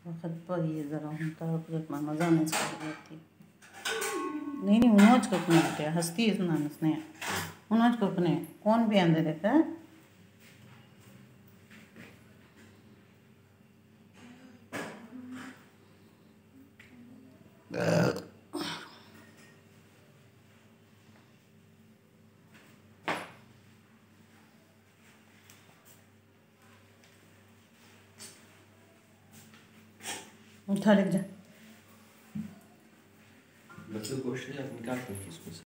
वक्त पाहिजे जरा म्हणता मामा जाण्याच करते नहीं नहीं उन्होंने कपने आते हस्ती इस नानस ने उन्होंने कपने कौन भी अंदर रहता है उठा ले जा बच्चों को निकाल